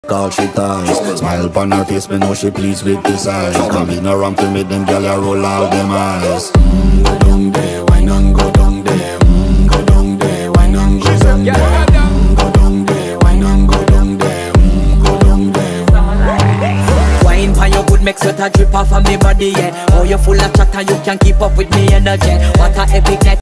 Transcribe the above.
All she ties. Smile upon her face, me know she pleased with this eyes. Come in around to me, them gyal a roll out them eyes. Go down there, why not go down there? Go down there, why not go down there? Go down there, why not go down there? Go down there. Wine pan your good, make sweat a drip off of me body, yeah. Oh, you full of chatter, you can't keep up with me energy. What a epic night.